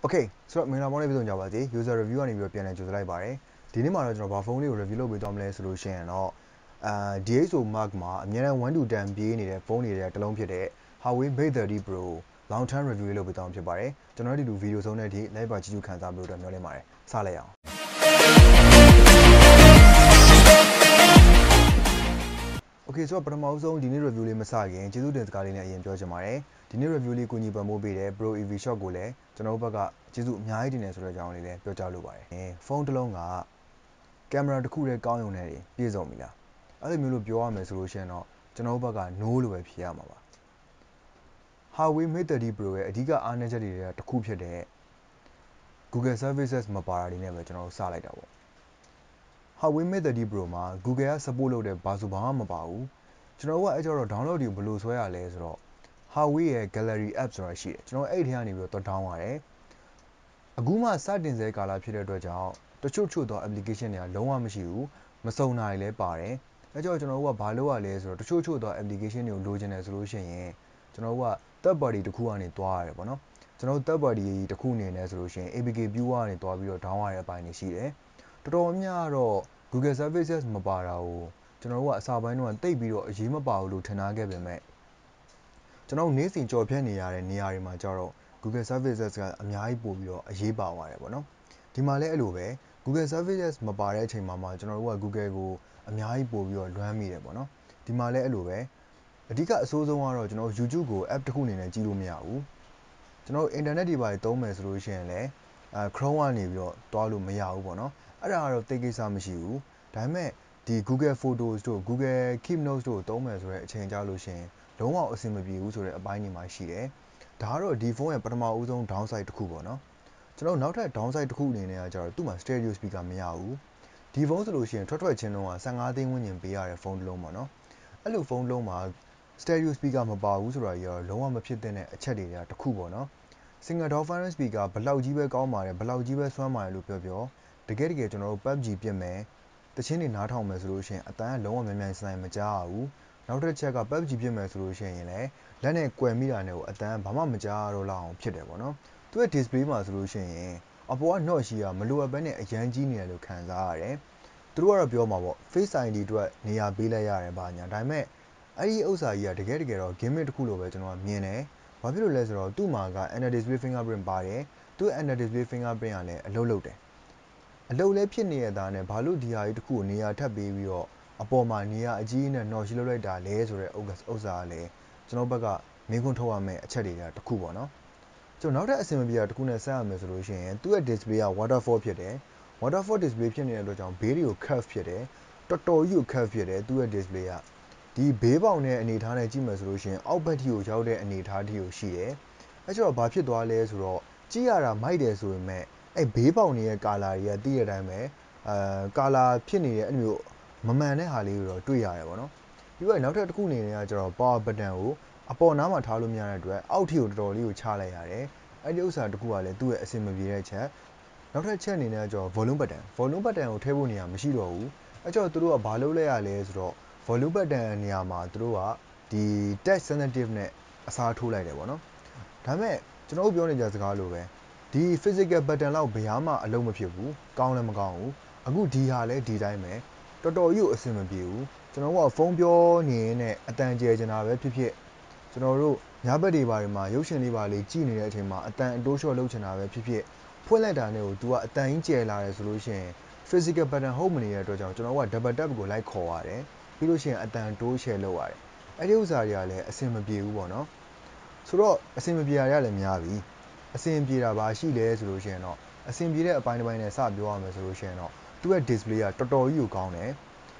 Okay, so မင်္ဂလာပါနေ့ပြန်ကြပါစေ user review ကနေပြီးတော့ပြန်လည်ကြိုဆိုလိုက်ပါတယ်ဒီနေ့မှာတော့ကျွန်တော်ဘာဖုန်းလေးကို review လုပ်ပေးသွားမလဲဆိုလို့ရှိရင်တော့DxO Mark မှာအများနဲ့1 to 10ပြေးနေတဲ့ဖုန်းတွေတစ်လုံးဖြစ်တဲ့ Huawei Mate 30 Pro long term review လေးလုပ်ပေးသွားမှာဖြစ်ပါတယ်ကျွန်တော်တို့ဒီလိုဗီဒီယိုဆုံးတဲ့အထိ live ပါကြည့်ကြခံစားပြီးတော့မျှော်လင့်ပါတယ်စလိုက်အောင်Okay ဆိုတော့ပထမဆုံးဒီနေ့ review လေးမစခင်ကျေးဇူးတင်စကားလေးနဲ့အရင်ပြောချင်ပါတယ်ဒီနေ့ review လေးကိုညီပံ့ပိုးပေးတဲ့ Pro EV Shop ကိုလည်းကျွန်တော်တို့ဘက်ကကျေးဇူးအများကြီးတင်နေဆိုတဲ့အကြောင်းလေးလည်းပြောကြားလိုပါတယ်ဖုန်းတစ်လုံးကကင်မရာတစ်ခုတည်းကောင်းရုံနဲ့ပြည့်စုံပြီလားအဲ့လိုမျိုးလို့ပြောရမယ်ဆိုလို့ရှိရင်တော့ကျွန်တော်တို့ဘက်က no လို့ပဲဖြေရမှာပါ Huawei Mate 30 Pro ရဲ့အဓိကအားနည်းချက်တွေတစ်ခုဖြစ်တဲ့ Google Services မပါတာတွေနဲ့ပဲကျွန်တော်တို့စလိုက်တာပေါ့Huawei Mate 30 Pro မှာ Google က support လုပ်တဲ့ဘာမှမပါဘူးကျွန်တော်တို့ကအဲ့ကျတော့ download တွေကိုဘယ်လိုဆွဲရလဲဆိုတော့ Huawei ရဲ့ Gallery app ဆိုတာရှိတယ်ကျွန်တော်အဲ့ထဲကနေပြီးတော့ down ရတယ်အခုမှစတင်စေကာလဖြစ်တဲ့အတွက်ကြောင့်တချို့သော application တွေကလုံးဝမရှိဘူးမစုံတာတွေလည်းပါတယ်အဲ့ကျတော့ကျွန်တော်တို့ကဘာလုပ်ရလဲဆိုတော့တချို့သော application တွေကိုလိုချင်တယ်ဆိုလို့ရှိရင်ကျွန်တော်တို့က third party တစ်ခုကနေတွားရတယ်ပေါ့နော်ကျွန်တော်တို့ third party တစ်ခုအနေနဲ့ဆိုလို့ရှိရင် APK viewer ကနေတွားပြီးတော့ down ရတဲ့အပိုင်းတွေရှိတယ်တော်တော်များတော့ Google Services မပါတာကိုကျွန်တော်တို့ကအစပိုင်းတော့တိတ်ပြီးတော့အရေးမပါဘူးလို့ထင်ထားခဲ့ပေမဲ့ကျွန်တော်နေ့စဉ်ကြော်ဖြတ်နေရတဲ့နေရာတွေမှာကျတော့ Google Services ကအများကြီးပို့ပြီးတော့အရေးပါသွားတယ်ပေါ့နော်ဒီမှာလည်းအဲ့လိုပဲ Google Services မပါတဲ့အချိန်မှာကျွန်တော်တို့က Google ကိုအများကြီးပို့ပြီးတော့လွှမ်းမိတယ်ပေါ့နော်ဒီမှာလည်းအဲ့လိုပဲအဓိကအဆိုးဆုံးကတော့ကျွန်တော် YouTube ကို app တစ်ခုအနေနဲ့ကြည့်လို့မရဘူးကျွန်တော် internet တွေပါသုံးမယ်ဆိုလို့ရှိရင်လည်းChrome ကနေပြီးတော့တွားလို့မရဘူးပေါ့နော်အဲ့ဒါကတော့တိတ်ကိစ္စမရှိဘူးဒါပေမဲ့ဒီ Google Photos တို့ Google Keep Notes တို့သုံးမယ်ဆိုတဲ့အချိန်ကြာလို့ရှိရင်လုံးဝအဆင်မပြေဘူးဆိုတဲ့အပိုင်းတွေမှာရှိတယ်ဒါကတော့ဒီဖုန်းရဲ့ပထမဦးဆုံး downside တစ်ခုပေါ့နော်ကျွန်တော်နောက်ထပ် downside တစ်ခုအနေနဲ့ကကျတော့သူ့မှာ stereo speaker မရဘူးဒီဖုန်းဆိုလို့ရှိရင်ထွက်ချင်းလုံးက15သိန်းဝန်းကျင်ပေးရတဲ့ဖုန်းတစ်လုံးပေါ့နော်အဲ့လိုဖုန်းတစ်လုံးမှာ stereo speaker မပါဘူးဆိုတာကြီးတော့လုံးဝမဖြစ်တဲ့အချက်တွေကတစ်ခုပေါ့နော် single dolphin speaker ဘလောက်ကြီးပဲကောင်းပါတယ်ဘလောက်ကြီးပဲစွမ်းပါတယ်လို့ပြောတကယ်ကျွန်တော်တို့ PUBG ပြစ်မယ်တချင်းတွေနားထောင်မယ်ဆိုလို့ရှိရင်အတန်ကလုံးဝမြန်မြန်ဆိုင်မကြားရဘူးနောက်တစ်ချက်က PUBG ပြစ်မယ်ဆိုလို့ရှိရင်လည်းလက်နဲ့ကွယ်မိတာနဲ့ကိုအတန်ဘာမှမကြားရတော့လောက်အောင်ဖြစ်တယ်ပေါ့နော်သူရဲ့ display မှာဆိုလို့ရှိရင်အပေါ်က notch ကြီးကမလိုအပ်ဘဲနဲ့အရန်ကြီးနေတယ်လို့ခံစားရတယ်သူတို့ကတော့ပြောမှာပေါ့ Face ID အတွက်နေရာပေးလိုက်ရတယ်ဘာညာဒါပေမဲ့အဲ့ဒီဥစ္စာကြီးကတကယ်တော့ gimmick တစ်ခုလိုပဲကျွန်တော်ကမြင်တယ်ဘာဖြစ်လို့လဲဆိုတော့သူ့မှာက Under Display Fingerprint ပါတယ်သူ့ Under Display Fingerprint ကလည်းအလုပ်လုပ်တယ်အလုပ်လည်းဖြစ်နေရတာနဲ့ဘာလို့ဒီဟာကြီးတစ်ခုကိုနေရာထပ်ပေးပြီးတော့အပေါ်မှာနေရာအကြီးနဲ့ notch လုပ်လိုက်တာလဲဆိုတဲ့ဥစ္စာကလည်းကျွန်တော်ဘက်ကမင်းခွန်းထုတ်ရမယ့်အချက်တွေကတစ်ခုပေါ့နော်ကျွန်တော်နောက်ထပ်အဆင်မပြေတာတစ်ခုနဲ့ဆက်ရမယ်ဆိုလို့ရှိရင်သူ့ရဲ့ display က waterfall ဖြစ်တယ် waterfall display ဖြစ်နေတဲ့အတွက်ကြောင့်ဘေးတွေကို curve ဖြစ်တယ်တော်တော်ကြီးကို curve ဖြစ်တယ်သူ့ရဲ့ display ကဒီဘေးပေါင်တဲ့အနေထားနဲ့ကြည့်မယ်ဆိုလို့ရှိရင်အောက်ဘက်ထိကိုရောက်တဲ့အနေထားထိကိုရှိတယ်အဲ့ကျတော့ဘာဖြစ်သွားလဲဆိုတော့ကြည့်ရတာမိုက်တယ်ဆိုပေမဲ့အဲ့ဘေးပေါင်တွေရဲ့ color တွေကတည့်တဲ့အတိုင်းပဲcolor ဖြစ်နေတဲ့အဲ့မျိုးမမှန်တဲ့ဟာလေးတွေတော့တွေ့ရတယ်ပေါ့နော်ပြီးတော့နောက်ထပ်တစ်ခုအနေနဲ့ကကျတော့ power button ကိုအပေါ်နားမှာထားလို့မရတဲ့အတွက်အောက်ထိကိုတော်တော်လေးကိုချလိုက်ရတယ်အဲ့ဒီဥစ္စာတစ်ခုကလည်းသူ့ရဲ့အဆင်မပြေတဲ့ချက်နောက်ထပ်ချက်အနေနဲ့ကျတော့ volume button ကိုထည့်ဖို့နေရာမရှိတော့ဘူးအဲ့ကျတော့သူတို့ကဘာလုပ်လဲရလဲဆိုတော့ volume button နေရာမှာသူတို့ကဒီ touch sensitive နဲ့အစားထိုးလိုက်တယ်ပေါ့နော်ဒါပေမဲ့ကျွန်တော်တို့ပြောနေကြစကားလိုပဲဒီ physical button လောက်ဘယ်မှအလုံးမဖြစ်ဘူးကောင်းလည်းမကောင်းဘူးအခုဒီဟာလည်းဒီတိုင်းပဲတော်တော်ကြီးကိုအဆင်မပြေဘူးကျွန်တော်ကဖုန်းပြောနေရင်နဲ့အတန်ကျဲနေတာပဲဖြစ်ဖြစ်ကျွန်တော်တို့ညဘက်တွေဘာတွေမှာရုပ်ရှင်လေးပါလေးကြည့်နေတဲ့အချိန်မှာအတန်အတိုးလျှော့လုပ်ချင်တာပဲဖြစ်ဖြစ်ဖွင့်လိုက်တာနဲ့ကို तू ကအတန်ကြီးကျဲလာတယ်ဆိုလို့ရှိရင် physical button ဟုတ်မနေတဲ့အတွက်ကြောင့်ကျွန်တော်က double tap ကိုလိုက်ခေါ်ရတယ်ပြီးလို့ရှိရင်အတန်တိုး share လုပ်ရတယ်အဲ့ဒီဥစ္စာတွေကလည်းအဆင်မပြေဘူးပေါ့နော်ဆိုတော့အဆင်မပြေတာတွေကလည်းများပြီအဆင်ပြေတာပါရှိလဲဆိုလို့ရှိရင်တော့အဆင်ပြေတဲ့အပိုင်းတစ်ပိုင်းနဲ့စပြောရမယ်ဆိုလို့ရှိရင်တော့သူ့ရဲ့ display ကတော်တော်ကြီးကိုကောင်းတယ်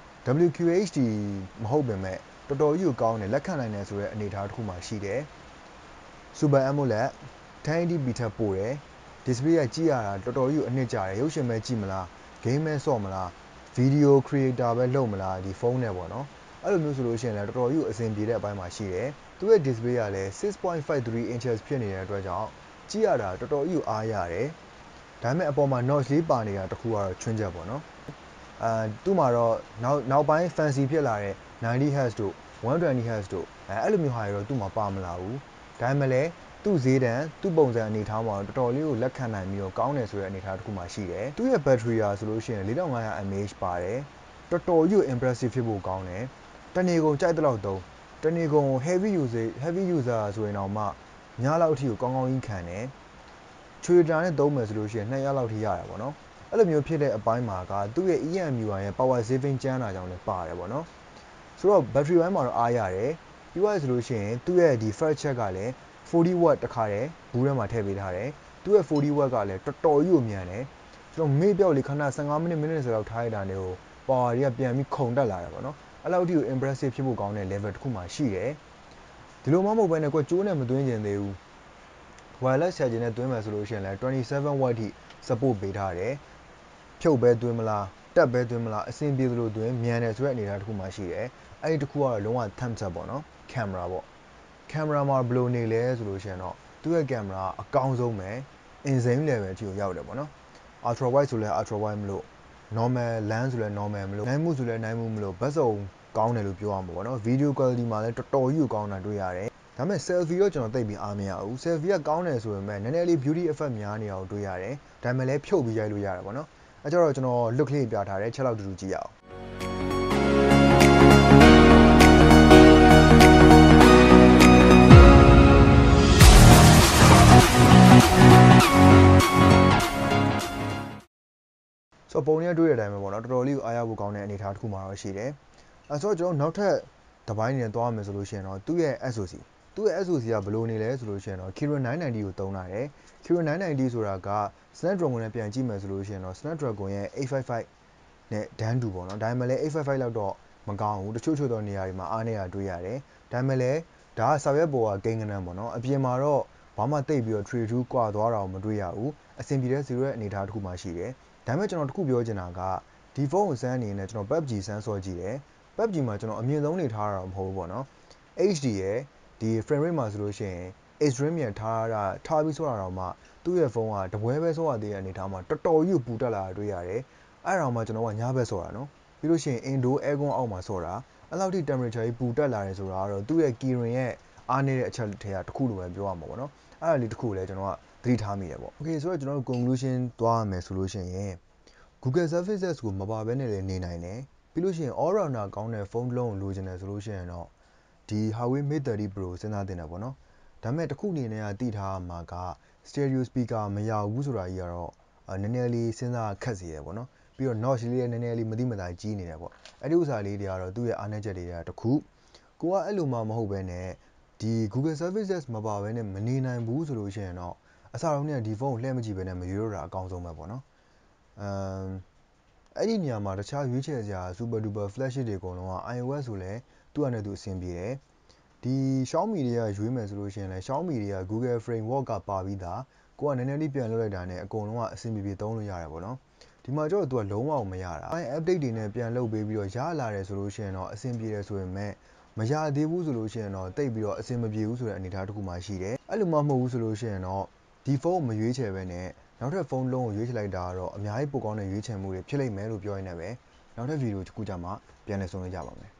WQHD မဟုတ်ပေမဲ့တော်တော်ကြီးကိုကောင်းတယ်လက်ခံနိုင်တယ်ဆိုတဲ့အနေအထားတစ်ခုမှရှိတယ် Super AMOLED 1080p ထက်ပိုတယ် display ကကြည့်ရတာတော်တော်ကြီးကိုအနှစ်ကျတယ်ရုပ်ရှင်ပဲကြည့်မလား game ပဲဆော့မလား video creator ပဲလုပ်မလားဒီဖုန်းနဲ့ပေါ့နော်အဲ့လိုမျိုးဆိုလို့ရှိရင်လည်းတော်တော်ကြီးကိုအဆင်ပြေတဲ့အပိုင်းမှာရှိတယ်သူ့ရဲ့ display ကလည်း 6.53 inches ဖြစ်နေတဲ့အတွက်ကြောင့်ကြည့်ရတာတော်တော်ကြီးကိုအားရတယ်ဒါပေမဲ့အပေါ်မှာ notch လေးပါနေတာတစ်ခုကတော့ချွင်းချက်ပေါ့နော်သူ့မှာတော့နောက်ပိုင်း fancy ဖြစ်လာတဲ့ 90Hz တို့ 120Hz တို့အဲ့လိုမျိုးဟာတွေတော့သူ့မှာပါမလာဘူးဒါပေမဲ့လည်းသူ့ဈေးတန်းသူ့ပုံစံအနေထားမှာတော်တော်လေးကိုလက်ခံနိုင်ပြီးတော့ကောင်းတယ်ဆိုတဲ့အနေထားတစ်ခုမှရှိတယ်သူ့ရဲ့ battery ရာဆိုလို့ရှိရင် 4500 mAh ပါတယ်တော်တော်ကြီးကို impressive ဖြစ်ဖို့ကောင်းတယ်တနေ့ကုန်ကြိုက်တဲ့လောက်သုံးတနေ့ကုန် heavy user ဆိုရင်တော့မှညလောက်အထိကိုကောင်းကောင်းကြီးခံတယ်ချွေတာနဲ့သုံးမယ်ဆိုလို့ရှိရင်2ရက်လောက်ထိရတယ်ပေါ့နော်အဲ့လိုမျိုးဖြစ်တဲ့အပိုင်းမှာကသူ့ရဲ့ EMUI ရဲ့ power saving ကျန်းတာကြောင့်လည်းပါတယ်ပေါ့နော်ဆိုတော့ battery ဘိုင်းမှာတော့အားရတယ်ပြီးသွားဆိုလို့ရှိရင်သူ့ရဲ့ဒီ fast charge ကလည်း40 watt တခါတည်းဘူးထဲမှာထည့်ပေးထားတယ်သူ့ရဲ့40 watt ကလည်းတော်တော်ကြီးကိုမြန်တယ်ကျွန်တော်မေ့ပြောက်လေးခဏ15မိနစ်20လောက်ထားရတာနဲ့ကို power တွေကပြန်ပြီးခုန်တက်လာတယ်ပေါ့နော်အဲ့လောက်ထိကို impressive ဖြစ်ဖို့ကောင်းတဲ့ level တစ်ခုမှရှိတယ်ဒီလိုမှမဟုတ်ဘဲနဲ့ကိုယ်ကျိုးနဲ့မသွင်းကျင်သေးဘူး wireless charging နဲ့သွင်းမယ်ဆိုလို့ရှိရင်လည်း27 watt ထိ support ပေးထားတယ်ဖြုတ်ပဲသွင်းမလားတက်ပဲသွင်းမလားအဆင်ပြေသလိုသွင်းမြန်တယ်ဆိုတဲ့အနေအထားတစ်ခုမှရှိတယ်အဲ့ဒီတစ်ခုကတော့လုံးဝ thumbs up ပေါ့နော် camera ပေါ့ camera မှာဘယ်လိုနေလဲဆိုလို့ရှိရင်တော့သူ့ရဲ့ camera အကောင်းဆုံးပဲ insane level အထိကိုရောက်တယ်ပေါ့နော် ultra wide ဆိုလဲ ultra wide မလို့ normal lens ဆိုလဲ normal မလို့နိုင်မှုဆိုလဲနိုင်မှုမလို့ဘတ်စုံကောင်းတယ်လို့ပြောရမှာပေါ့နော် video quality မှာလည်းတော်တော်ကြီးကိုကောင်းတာတွေ့ရတယ်ဒါပေမဲ့ selfie တော့ကျွန်တော်သိပ်ပြီးအားမရဘူး selfie ကကောင်းတယ်ဆိုပေမဲ့နည်းနည်းလေး beauty effect များနေတာကိုတွေ့ရတယ်ဒါပေမဲ့လည်းဖြုတ်ပြီးရိုက်လို့ရတယ်ပေါ့နော်အဲကြတော့ကျွန်တော် look လေးပြထားတယ်ချက်လောက်တူတူကြည့်ရအောင်ဆိုတော့ပုံရတွေ့တဲ့အတိုင်းပဲပေါ့နော်တော်တော်လေးကိုအားရဖို့ကောင်းတဲ့အနေအထားတစ်ခုမှတော့ရှိတယ်အဲဆိုတော့ကျွန်တော်နောက်ထပ်တစ်ပိုင်းနေသွားမယ်ဆိုလို့ရှိရင်တော့သူ့ရဲ့ SoC သူ့ရဲ့ SoC ကဘယ်လိုနေလဲဆိုလို့ရှိရင်တော့ Kirin 990ကိုသုံးထားတယ် Kirin 990ဆိုတာက Snapdragon နဲ့ပြန်ကြည့်မယ်ဆိုလို့ရှိရင်တော့ Snapdragon ရဲ့855နဲ့ဒန်းတူပေါ့နော်ဒါပေမဲ့လည်း855လောက်တော့မကောင်းဘူးတချို့သောနေရာတွေမှာအားနည်းတာတွေ့ရတယ်ဒါပေမဲ့လည်းဒါကစာရွက်ပေါ်ကကိန်းကနန်းပေါ့နော်အပြင်မှာတော့ဘာမှတိတ်ပြီးတော့ trade to ကွာသွားတာကိုမတွေ့ရဘူးအဆင်ပြေတဲ့0ရဲ့အနေအထားတစ်ခုမှရှိတယ်ဒါပေမဲ့ကျွန်တော်တစ်ခုပြောချင်တာကဒီဖုန်းကိုစမ်းအနေနဲ့ကျွန်တော် PUBG စမ်းဆော့ကြည့်တယ် PUBG မှာကျွန်တော်အမြင့်ဆုံးနေထားတာတော့မဟုတ်ဘူးပေါ့နော် HD ရဲ့ဒီ frame rate မှာဆိုလို့ရှိရင် extreme မြန်ထားပြီးဆော့တာတော့မှသူ့ရဲ့ဖုန်းကတပွဲပဲဆော့ရသေးတဲ့အနေအထားမှာတော်တော်ကြီးကိုပူတက်လာတာတွေ့ရတယ်အဲ့ဒါမှကျွန်တော်ကညဘက်ဆော့တာနော်ပြီးလို့ရှိရင် indoor aircon အောက်မှာဆော့တာအဲ့လောက်ထိ temperature ကြီးပူတက်လာတယ်ဆိုတာကတော့သူ့ရဲ့ Kirin ရဲ့အားနည်းတဲ့အချက်တွေကတစ်ခုလိုပဲပြောရမှာပေါ့နော်အဲ့ဒါလေးတစ်ခုလည်းကျွန်တော်ကသတိထားမိတယ်ပေါ့ okay ဆိုတော့ကျွန်တော်တို့ conclusion သွားရမယ်ဆိုလို့ရှိရင် Google Services ကိုမပါဘဲနဲ့လည်းနေနိုင်တယ်ပြီးလို့ရှိရင် all rounder ကောင်းတဲ့ဖုန်းတစ်လုံးကိုလိုချင်တယ်ဆိုလို့ရှိရင်တော့ဒီ Huawei Mate 30 Pro စဉ်းစားသင့်တယ်ပေါ့နော်ဒါပေမဲ့တစ်ခုအနေနဲ့ကသိထားရမှာက stereo speaker မရဘူးဆိုတာကြီးကတော့နည်းနည်းလေးစဉ်းစားခက်စေတယ်ပေါ့နော်ပြီးတော့ notch လေးလည်းနည်းနည်းလေးမသိမသာကြီးနေတယ်ပေါ့အဲ့ဒီဥစ္စာလေးတွေကတော့သူ့ရဲ့အားနည်းချက်တွေကတစ်ခုကိုကအဲ့လိုမှမဟုတ်ဘဲနဲ့ဒီ Google Services မပါဘဲနဲ့မနေနိုင်ဘူးဆိုလို့ရှိရင်တော့အစားတော့เนี่ยဒီဖုန်းကိုလှည့်မကြည့်ဘဲနဲ့မရွေးတော့တာအကောင်းဆုံးပဲပေါ့နော်အဲ့ဒီနေရာမှာတခြားရွေးချယ်စရာ super duper flagship တွေအကုန်လုံးက iOS ဆိုလဲသူ့အနေနဲ့သူအဆင်ပြေတယ်ဒီ Xiaomi တွေကရွေးမယ်ဆိုလို့ရှိရင်လည်း Xiaomi တွေက Google Framework ကပါပြီးသားကိုကနည်းနည်းလေးပြန်လုပ်လိုက်တာနဲ့အကုန်လုံးကအဆင်ပြေသုံးလို့ရတယ်ပေါ့နော်ဒီမှာကျတော့သူကလုံးဝမရတာ update တွေနဲ့ပြန်လုပ်ပေးပြီးတော့ရလာတယ်ဆိုလို့ရှိရင်တော့အဆင်ပြေတယ်ဆိုပေမဲ့မရသေးဘူးဆိုလို့ရှိရင်တော့တိတ်ပြီးတော့အဆင်မပြေဘူးဆိုတဲ့အနေအထားတစ်ခုမှရှိတယ်အဲ့လိုမှမဟုတ်ဘူးဆိုလို့ရှိရင်တော့ဒီဖုန်းကိုမရွေးချယ်ဘဲနဲ့နောက်ထပ်ဖုန်းလုံးကိုရွေးချယ်လိုက်တာကတော့အများကြီးပိုကောင်းတဲ့ရွေးချယ်မှုတွေဖြစ်လိမ့်မယ်လို့ပြောရင်းနဲ့ပဲနောက်ထပ်ဗီဒီယိုတစ်ခုကြမှာပြန်လည်ဆုံတွေ့ကြပါမယ်